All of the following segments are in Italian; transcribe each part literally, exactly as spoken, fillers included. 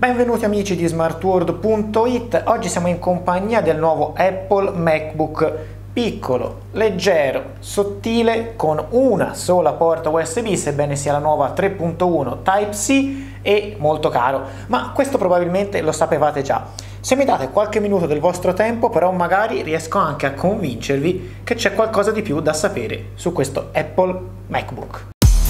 Benvenuti amici di smartworld punto it. Oggi siamo in compagnia del nuovo Apple MacBook piccolo, leggero, sottile, con una sola porta U S B, sebbene sia la nuova tre punto uno Type-C, e molto caro, ma questo probabilmente lo sapevate già. Se mi date qualche minuto del vostro tempo, però magari riesco anche a convincervi che c'è qualcosa di più da sapere su questo Apple MacBook.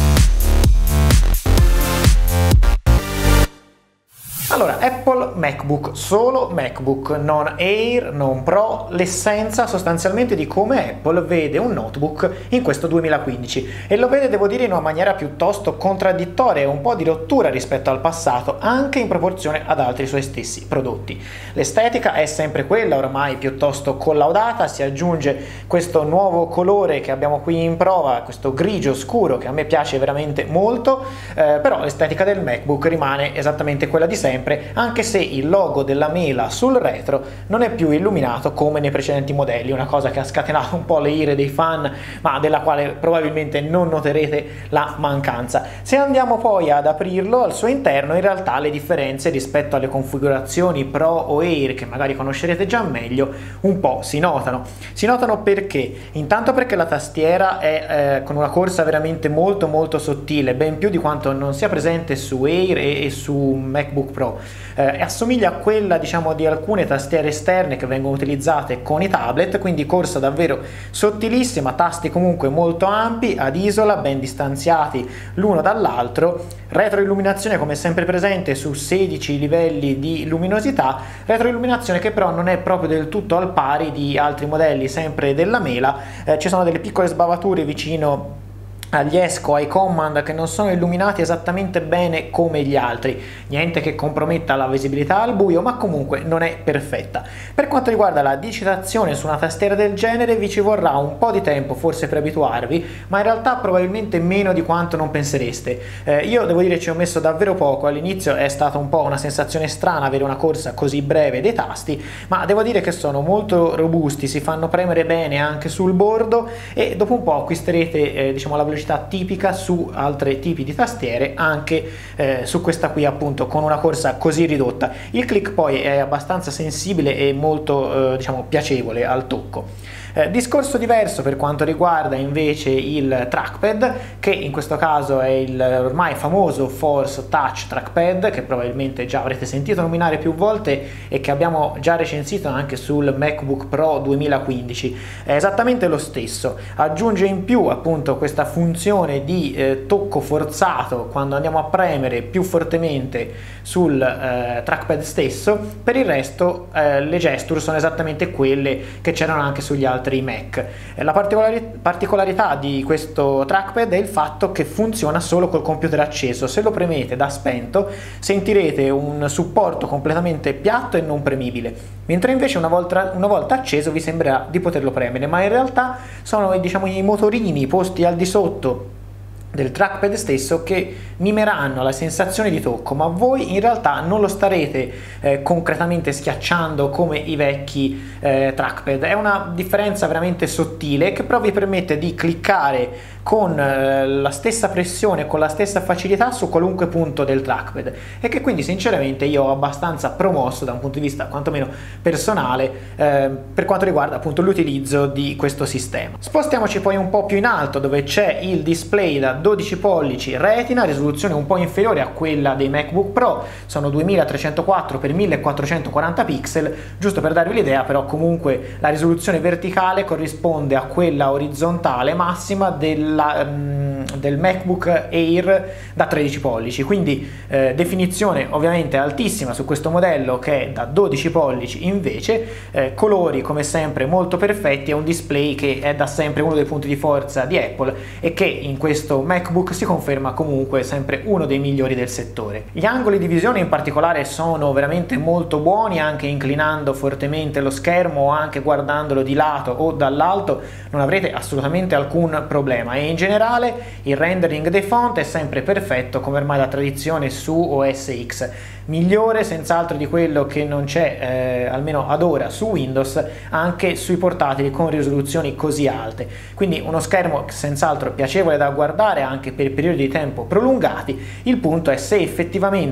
Allora, Apple MacBook, solo MacBook, non Air, non Pro, l'essenza sostanzialmente di come Apple vede un notebook in questo duemilaquindici, e lo vede, devo dire, in una maniera piuttosto contraddittoria e un po' di rottura rispetto al passato, anche in proporzione ad altri suoi stessi prodotti. L'estetica è sempre quella, ormai piuttosto collaudata, si aggiunge questo nuovo colore che abbiamo qui in prova, questo grigio scuro che a me piace veramente molto, eh, però l'estetica del MacBook rimane esattamente quella di sempre, anche se il logo della mela sul retro non è più illuminato come nei precedenti modelli, una cosa che ha scatenato un po' le ire dei fan, ma della quale probabilmente non noterete la mancanza. Se andiamo poi ad aprirlo al suo interno, in realtà le differenze rispetto alle configurazioni Pro o Air, che magari conoscerete già meglio, un po' si notano. Si notano perché? Intanto perché la tastiera è eh, con una corsa veramente molto molto sottile, ben più di quanto non sia presente su Air e, e su MacBook Pro. Eh, assomiglia a quella, diciamo, di alcune tastiere esterne che vengono utilizzate con i tablet, quindi corsa davvero sottilissima, tasti comunque molto ampi, ad isola, ben distanziati l'uno dall'altro, retroilluminazione come sempre presente su sedici livelli di luminosità, retroilluminazione che però non è proprio del tutto al pari di altri modelli sempre della mela. Eh, ci sono delle piccole sbavature vicino agli esco, ai command, che non sono illuminati esattamente bene come gli altri, niente che comprometta la visibilità al buio, ma comunque non è perfetta. Per quanto riguarda la digitazione su una tastiera del genere, vi ci vorrà un po' di tempo forse per abituarvi, ma in realtà probabilmente meno di quanto non pensereste. Eh, io devo dire ci ho messo davvero poco, all'inizio è stata un po' una sensazione strana avere una corsa così breve dei tasti, ma devo dire che sono molto robusti, si fanno premere bene anche sul bordo, e dopo un po' acquisterete eh, diciamo la velocità tipica su altri tipi di tastiere, anche eh, su questa qui appunto con una corsa così ridotta. Il click poi è abbastanza sensibile e molto eh, diciamo piacevole al tocco. Eh, discorso diverso per quanto riguarda invece il trackpad, che in questo caso è il ormai famoso Force Touch Trackpad, che probabilmente già avrete sentito nominare più volte e che abbiamo già recensito anche sul MacBook Pro duemilaquindici. È esattamente lo stesso, aggiunge in più appunto questa funzione di eh, tocco forzato quando andiamo a premere più fortemente sul eh, trackpad stesso. Per il resto eh, le gesture sono esattamente quelle che c'erano anche sugli altri Mac. La particolari particolarità di questo trackpad è il fatto che funziona solo col computer acceso. Se lo premete da spento sentirete un supporto completamente piatto e non premibile, mentre invece una volta, una volta acceso vi sembrerà di poterlo premere, ma in realtà sono, diciamo, i motorini posti al di sotto del trackpad stesso che mimeranno la sensazione di tocco, ma voi in realtà non lo starete eh, concretamente schiacciando come i vecchi eh, trackpad. È una differenza veramente sottile che però vi permette di cliccare con eh, la stessa pressione, con la stessa facilità su qualunque punto del trackpad, e che quindi sinceramente io ho abbastanza promosso da un punto di vista quantomeno personale eh, per quanto riguarda appunto l'utilizzo di questo sistema. Spostiamoci poi un po' più in alto, dove c'è il display da dodici pollici Retina, risoluzione un po' inferiore a quella dei MacBook Pro, sono duemilatrecentoquattro per millequattrocentoquaranta pixel, giusto per darvi l'idea. Però comunque la risoluzione verticale corrisponde a quella orizzontale massima della, um, del MacBook Air da tredici pollici, quindi eh, definizione ovviamente altissima su questo modello che è da dodici pollici invece, eh, colori come sempre molto perfetti, e un display che è da sempre uno dei punti di forza di Apple e che in questo MacBook si conferma comunque sempre uno dei migliori del settore. Gli angoli di visione in particolare sono veramente molto buoni, anche inclinando fortemente lo schermo o anche guardandolo di lato o dall'alto non avrete assolutamente alcun problema, e in generale il rendering dei font è sempre perfetto come ormai da tradizione su O S X, migliore senz'altro di quello che non c'è eh, almeno ad ora su Windows, anche sui portatili con risoluzioni così alte. Quindi uno schermo senz'altro piacevole da guardare anche per periodi di tempo prolungati. Il punto è se effettivamente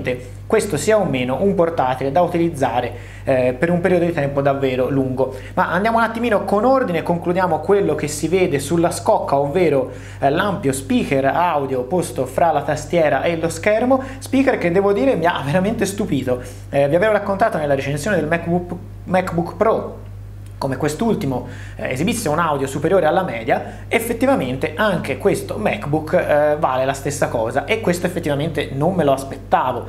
questo sia o meno un portatile da utilizzare eh, per un periodo di tempo davvero lungo. Ma andiamo un attimino con ordine, concludiamo quello che si vede sulla scocca, ovvero eh, l'ampio speaker audio posto fra la tastiera e lo schermo, speaker che devo dire mi ha veramente stupito. Eh, vi avevo raccontato nella recensione del MacBook, MacBook Pro come quest'ultimo eh, esibisse un audio superiore alla media. Effettivamente anche questo MacBook eh, vale la stessa cosa, e questo effettivamente non me lo aspettavo.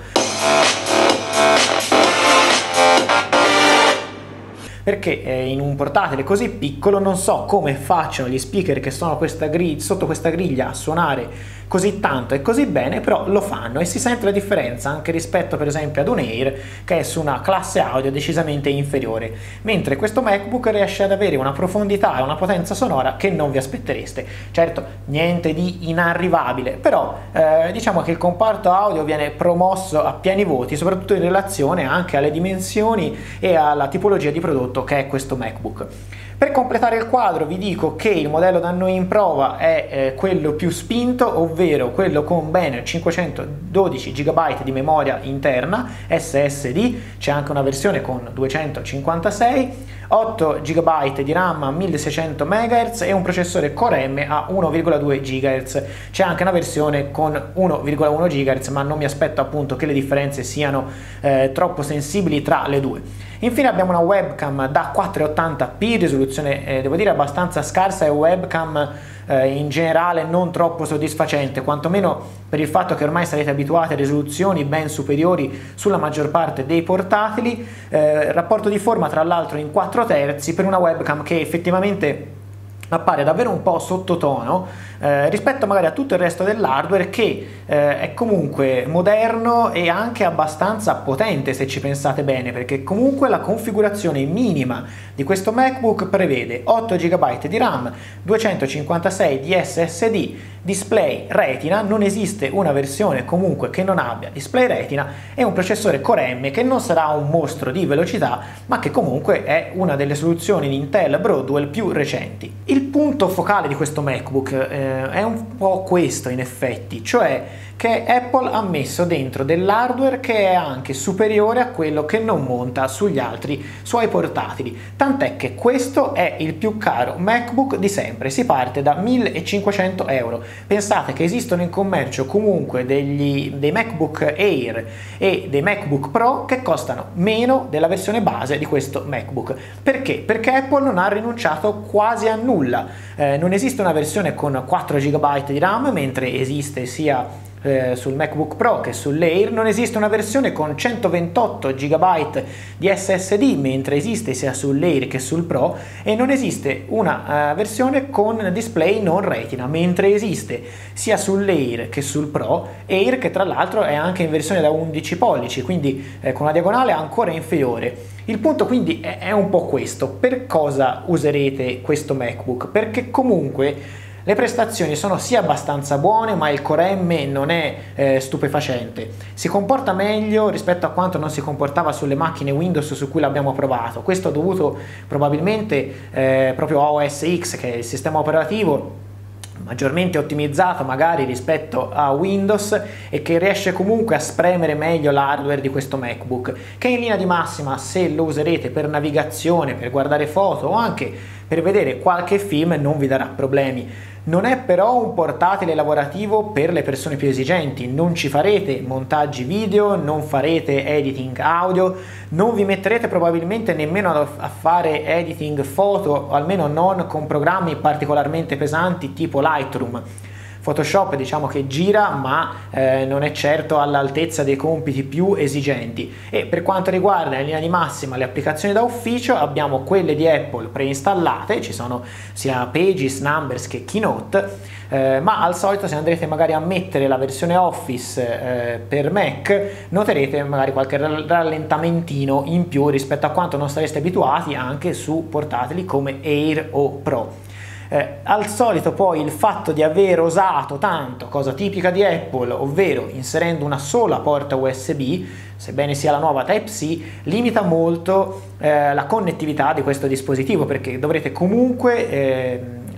Perché eh, in un portatile così piccolo non so come facciano gli speaker che sono questa griglia, sotto questa griglia a suonare così tanto e così bene, però lo fanno, e si sente la differenza anche rispetto per esempio ad un Air che è su una classe audio decisamente inferiore, mentre questo MacBook riesce ad avere una profondità e una potenza sonora che non vi aspettereste. Certo, niente di inarrivabile, però eh, diciamo che il comparto audio viene promosso a pieni voti, soprattutto in relazione anche alle dimensioni e alla tipologia di prodotto che è questo MacBook. Per completare il quadro vi dico che il modello da noi in prova è eh, quello più spinto, ovvero quello con ben cinquecentododici giga di memoria interna S S D, c'è anche una versione con duecentocinquantasei, otto giga di RAM a milleseicento megahertz e un processore Core M a uno virgola due gigahertz. C'è anche una versione con uno virgola uno gigahertz, ma non mi aspetto appunto che le differenze siano eh, troppo sensibili tra le due. Infine abbiamo una webcam da quattro ottanta p, risoluzione eh, devo dire abbastanza scarsa, e webcam eh, in generale non troppo soddisfacente, quantomeno per il fatto che ormai sarete abituati a risoluzioni ben superiori sulla maggior parte dei portatili. Eh, rapporto di forma tra l'altro in quattro terzi per una webcam che effettivamente appare davvero un po' sottotono eh, rispetto magari a tutto il resto dell'hardware, che eh, è comunque moderno e anche abbastanza potente se ci pensate bene, perché comunque la configurazione minima di questo MacBook prevede otto giga di RAM, duecentocinquantasei di S S D, display Retina, non esiste una versione comunque che non abbia display Retina, e un processore Core M che non sarà un mostro di velocità, ma che comunque è una delle soluzioni di Intel Broadwell più recenti. Il punto focale di questo MacBook eh, è un po' questo in effetti, cioè che Apple ha messo dentro dell'hardware che è anche superiore a quello che non monta sugli altri suoi portatili, tant'è che questo è il più caro MacBook di sempre, si parte da millecinquecento euro. Pensate che esistono in commercio comunque degli, dei MacBook Air e dei MacBook Pro che costano meno della versione base di questo MacBook. Perché? Perché Apple non ha rinunciato quasi a nulla. Eh, non esiste una versione con quattro giga di RAM, mentre esiste sia Eh, sul MacBook Pro che sull'Air. Non esiste una versione con centoventotto giga di S S D, mentre esiste sia sull'Air che sul Pro, e non esiste una uh, versione con display non Retina, mentre esiste sia sull'Air che sul Pro, Air che tra l'altro è anche in versione da undici pollici, quindi eh, con una diagonale ancora inferiore. Il punto quindi è, è un po' questo: per cosa userete questo MacBook? Perché comunque le prestazioni sono sì abbastanza buone, ma il Core M non è eh, stupefacente. Si comporta meglio rispetto a quanto non si comportava sulle macchine Windows su cui l'abbiamo provato. Questo dovuto probabilmente eh, proprio a O S X, che è il sistema operativo maggiormente ottimizzato magari rispetto a Windows, e che riesce comunque a spremere meglio l'hardware di questo MacBook, che in linea di massima, se lo userete per navigazione, per guardare foto o anche per vedere qualche film, non vi darà problemi. Non è però un portatile lavorativo per le persone più esigenti, non ci farete montaggi video, non farete editing audio, non vi metterete probabilmente nemmeno a fare editing foto, o almeno non con programmi particolarmente pesanti tipo Lightroom. Photoshop diciamo che gira, ma eh, non è certo all'altezza dei compiti più esigenti. E per quanto riguarda in linea di massima le applicazioni da ufficio, abbiamo quelle di Apple preinstallate, ci sono sia Pages, Numbers che Keynote, eh, ma al solito se andrete magari a mettere la versione Office eh, per Mac, noterete magari qualche rallentamentino in più rispetto a quanto non sareste abituati anche su portatili come Air o Pro. Eh, al solito poi il fatto di aver osato tanto, cosa tipica di Apple, ovvero inserendo una sola porta U S B, sebbene sia la nuova Type-C, limita molto eh, la connettività di questo dispositivo, perché dovrete comunque eh,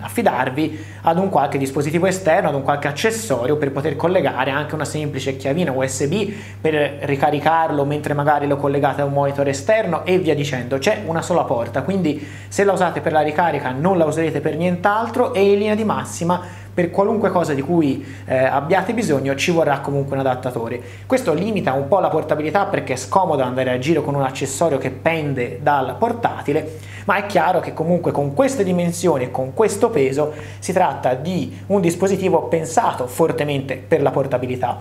affidarvi ad un qualche dispositivo esterno, ad un qualche accessorio per poter collegare anche una semplice chiavina U S B per ricaricarlo mentre magari lo collegate a un monitor esterno e via dicendo. C'è una sola porta, quindi se la usate per la ricarica non la userete per nient'altro, e in linea di massima per qualunque cosa di cui eh, abbiate bisogno ci vorrà comunque un adattatore. Questo limita un po' la portabilità perché è scomodo andare a giro con un accessorio che pende dal portatile, ma è chiaro che comunque con queste dimensioni e con questo peso si tratta di un dispositivo pensato fortemente per la portabilità.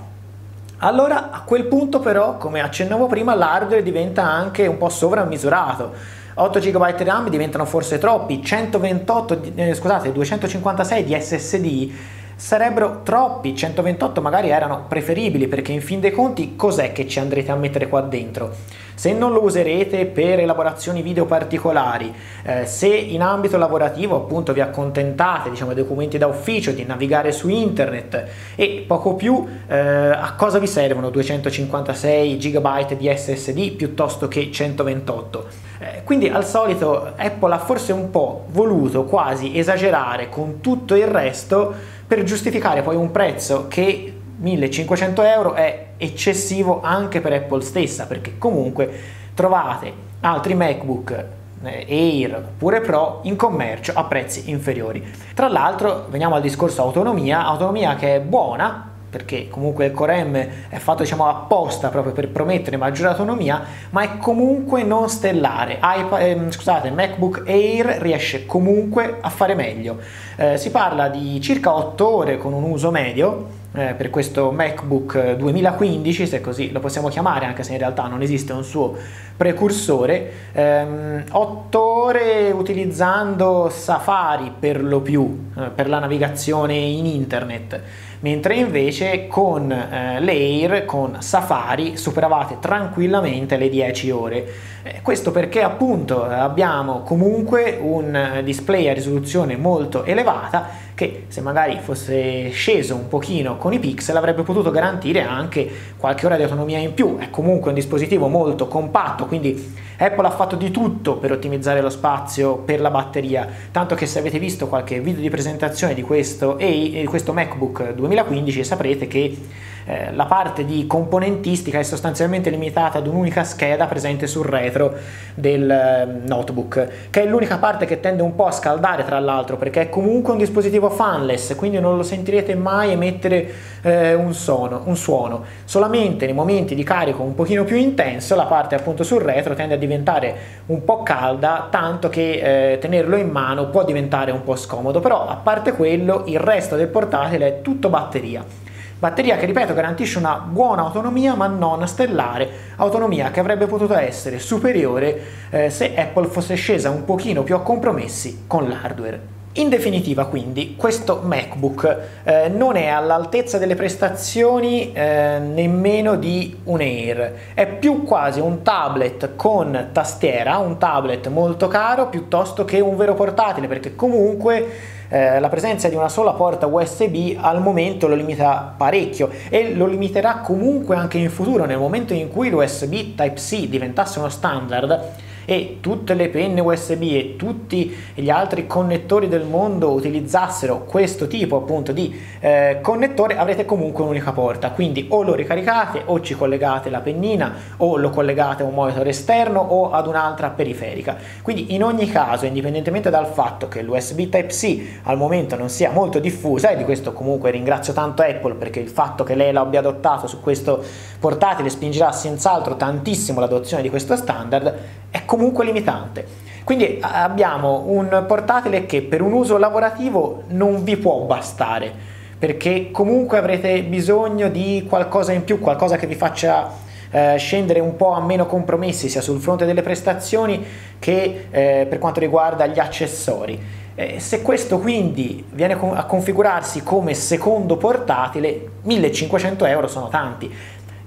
Allora a quel punto però, come accennavo prima, l'hardware diventa anche un po' sovrammisurato. otto giga di RAM diventano forse troppi, centoventotto, eh, scusate, duecentocinquantasei di S S D sarebbero troppi, centoventotto magari erano preferibili, perché in fin dei conti cos'è che ci andrete a mettere qua dentro? Se non lo userete per elaborazioni video particolari, eh, se in ambito lavorativo appunto vi accontentate, diciamo, dei documenti da ufficio, di navigare su internet e poco più, eh, a cosa vi servono duecentocinquantasei giga di S S D piuttosto che centoventotto? Eh, quindi al solito Apple ha forse un po' voluto quasi esagerare con tutto il resto per giustificare poi un prezzo che millecinquecento euro è eccessivo anche per Apple stessa, perché comunque trovate altri MacBook eh, Air oppure Pro in commercio a prezzi inferiori. Tra l'altro veniamo al discorso autonomia, autonomia che è buona, perché comunque il Core M è fatto, diciamo, apposta proprio per promettere maggiore autonomia, ma è comunque non stellare. iPad, eh, scusate, MacBook Air riesce comunque a fare meglio. Eh, si parla di circa otto ore con un uso medio, Eh, per questo MacBook duemilaquindici, se così lo possiamo chiamare, anche se in realtà non esiste un suo precursore, ehm, otto ore utilizzando Safari per lo più, eh, per la navigazione in internet, mentre invece con eh, l'Air, con Safari, superavate tranquillamente le dieci ore. Eh, questo perché appunto abbiamo comunque un display a risoluzione molto elevata, che se magari fosse sceso un pochino con i pixel avrebbe potuto garantire anche qualche ora di autonomia in più. È comunque un dispositivo molto compatto, quindi Apple ha fatto di tutto per ottimizzare lo spazio per la batteria, tanto che se avete visto qualche video di presentazione di questo, e di questo MacBook duemilaquindici saprete che eh, la parte di componentistica è sostanzialmente limitata ad un'unica scheda presente sul retro del eh, notebook, che è l'unica parte che tende un po' a scaldare, tra l'altro, perché è comunque un dispositivo fanless, quindi non lo sentirete mai emettere eh, un, suono, un suono. Solamente nei momenti di carico un pochino più intenso la parte appunto sul retro tende a diventare un po' calda, tanto che eh, tenerlo in mano può diventare un po' scomodo, però a parte quello il resto del portatile è tutto batteria. Batteria che, ripeto, garantisce una buona autonomia ma non stellare, autonomia che avrebbe potuto essere superiore eh, se Apple fosse scesa un pochino più a compromessi con l'hardware. In definitiva, quindi, questo MacBook eh, non è all'altezza delle prestazioni eh, nemmeno di un Air, è più quasi un tablet con tastiera, un tablet molto caro piuttosto che un vero portatile, perché comunque Eh, la presenza di una sola porta U S B al momento lo limita parecchio e lo limiterà comunque anche in futuro, nel momento in cui l'U S B Type-C diventasse uno standard e tutte le penne U S B e tutti gli altri connettori del mondo utilizzassero questo tipo appunto di eh, connettore, avrete comunque un'unica porta, quindi o lo ricaricate o ci collegate la pennina o lo collegate a un monitor esterno o ad un'altra periferica. Quindi in ogni caso, indipendentemente dal fatto che l'U S B Type-C al momento non sia molto diffusa, e di questo comunque ringrazio tanto Apple, perché il fatto che lei l'abbia adottato su questo portatile spingerà senz'altro tantissimo l'adozione di questo standard, è comunque limitante. Quindi abbiamo un portatile che per un uso lavorativo non vi può bastare, perché comunque avrete bisogno di qualcosa in più, qualcosa che vi faccia eh, scendere un po' a meno compromessi sia sul fronte delle prestazioni che eh, per quanto riguarda gli accessori. Eh, se questo quindi viene a configurarsi come secondo portatile, millecinquecento euro sono tanti.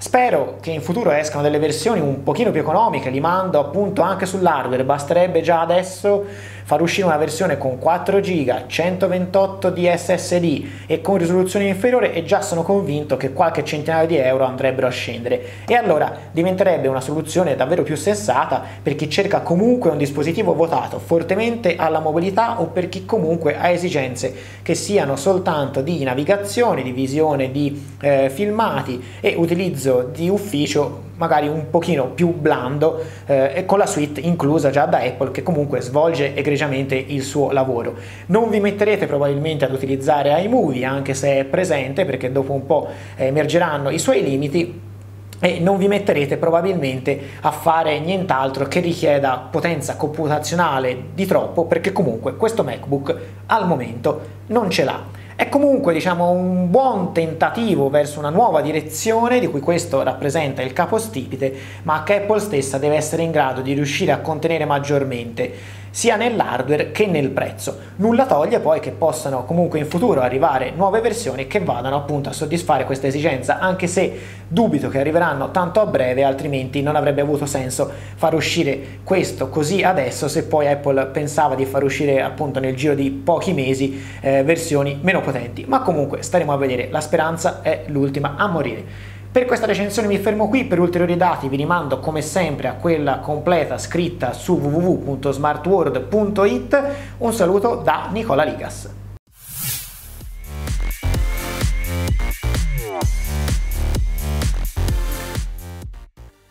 Spero che in futuro escano delle versioni un pochino più economiche, li mando appunto anche sull'hardware, basterebbe già adesso far uscire una versione con quattro giga, centoventotto di S S D e con risoluzione inferiore e già sono convinto che qualche centinaio di euro andrebbero a scendere e allora diventerebbe una soluzione davvero più sensata per chi cerca comunque un dispositivo votato fortemente alla mobilità o per chi comunque ha esigenze che siano soltanto di navigazione, di visione di eh, filmati e utilizzo di ufficio magari un pochino più blando eh, e con la suite inclusa già da Apple che comunque svolge egregiamente il suo lavoro. Non vi metterete probabilmente ad utilizzare iMovie anche se è presente perché dopo un po' eh, emergeranno i suoi limiti e non vi metterete probabilmente a fare nient'altro che richieda potenza computazionale di troppo perché comunque questo MacBook al momento non ce l'ha. È comunque diciamo un buon tentativo verso una nuova direzione di cui questo rappresenta il capostipite, ma che Apple stessa deve essere in grado di riuscire a contenere maggiormente sia nell'hardware che nel prezzo. Nulla toglie poi che possano comunque in futuro arrivare nuove versioni che vadano appunto a soddisfare questa esigenza, anche se dubito che arriveranno tanto a breve, altrimenti non avrebbe avuto senso far uscire questo così adesso se poi Apple pensava di far uscire appunto nel giro di pochi mesi eh, versioni meno potenti, ma comunque staremo a vedere, la speranza è l'ultima a morire. Per questa recensione mi fermo qui, per ulteriori dati vi rimando come sempre a quella completa scritta su w w w punto smartworld punto it. Un saluto da Nicola Ligas.